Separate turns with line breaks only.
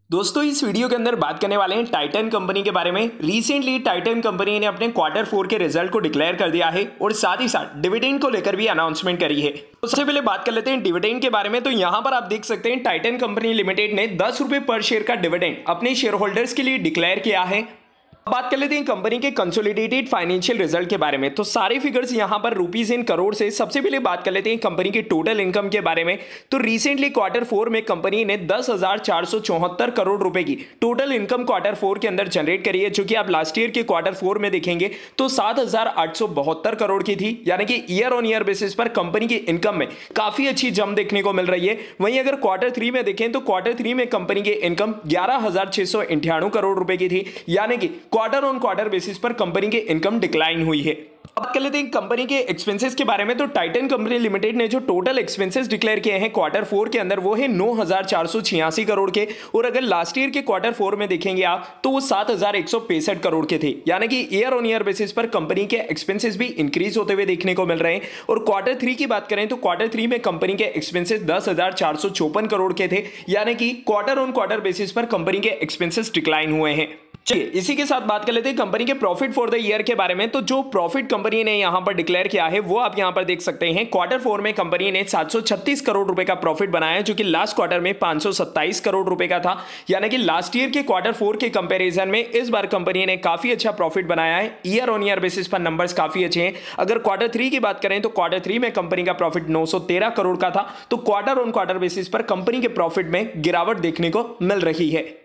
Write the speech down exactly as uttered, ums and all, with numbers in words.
दोस्तों इस वीडियो के अंदर बात करने वाले हैं टाइटन कंपनी के बारे में। रिसेंटली टाइटन कंपनी ने अपने क्वार्टर फोर के रिजल्ट को डिक्लेयर कर दिया है और साथ ही साथ डिविडेंड को लेकर भी अनाउंसमेंट करी है। तो सबसे पहले बात कर लेते हैं डिविडेंड के बारे में। तो यहां पर आप देख सकते हैं टाइटन कंपनी लिमिटेड ने दस रुपए पर शेयर का डिविडेंड अपने शेयर होल्डर्स के लिए डिक्लेयर किया है। बात कर लेते हैं कंपनी के कंसोलिडेटेड फाइनेंशियल रिजल्ट के बारे में। तो सारे फिगर्स यहां पर रुपीस इन करोड़ से। सबसे पहले बात कर लेते हैं कंपनी की टोटल इनकम के बारे में। तो रिसेंटली क्वार्टर फोर में कंपनी ने दस हजार चार सौ चौहत्तर करोड़ रुपए की टोटल इनकम क्वार्टर फोर के अंदर जनरेट करी है, जो कि आप लास्ट ईयर के क्वार्टर फोर में देखेंगे तो सात हजार आठ सौ बहत्तर करोड़ की थी। यानी कि ईयर ऑन ईयर बेसिस पर कंपनी की इनकम में काफी अच्छी जंप देखने को मिल रही है। वहीं अगर क्वार्टर थ्री में देखें तो क्वार्टर थ्री में कंपनी की इनकम ग्यारह हजार छह सौ अंठानवे करोड़ रुपए की थी। यानी कि क्वार्टर ऑन क्वार्टर बेसिस पर कंपनी की इनकम डिक्लाइन हुई है। बात कर लेते हैं कंपनी के एक्सपेंसेस के बारे में। तो टाइटन कंपनी लिमिटेड ने जो टोटल एक्सपेंसेस डिक्लेयर किए हैं क्वार्टर फोर के अंदर वो है नौ हजार चार सौ छियासी करोड़ के, और अगर लास्ट ईयर के क्वार्टर फोर में देखेंगे आप तो वो सात हजार एक सौ पैंसठ करोड़ के थे। यानी कि ईयर ऑन ईयर बेसिस पर कंपनी के एक्सपेंसेस भी इंक्रीज होते हुए देखने को मिल रहे हैं। और क्वार्टर थ्री की बात करें तो क्वार्टर थ्री में कंपनी के एक्सपेंसेस दस हजार चार सौ चौपन करोड़ के थे। यानी कि क्वार्टर ऑन क्वार्टर बेसिस पर कंपनी के एक्सपेंसेस डिक्लाइन हुए हैं। चलिए इसी के साथ बात कर लेते हैं कंपनी के प्रॉफिट फॉर द ईयर के बारे में। तो जो प्रॉफिट कंपनी ने यहां पर डिक्लेयर किया है वो आप यहां पर देख सकते हैं। क्वार्टर फोर में कंपनी ने सात सौ छत्तीस करोड़ रुपए का प्रॉफिट बनाया, जो कि लास्ट क्वार्टर में पांच सौ सत्ताईस करोड़ रुपए का था। यानी कि लास्ट ईयर के क्वार्टर फोर के कंपैरिजन में इस बार कंपनी ने काफी अच्छा प्रॉफिट बनाया है। ईयर ऑन ईयर बेसिस पर नंबर्स काफी अच्छे हैं। अगर क्वार्टर थ्री की बात करें तो क्वार्टर थ्री में कंपनी का प्रॉफिट नौ सौ तेरह करोड़ का था। तो क्वार्टर ऑन क्वार्टर बेसिस पर कंपनी के प्रॉफिट में गिरावट देखने को मिल रही है।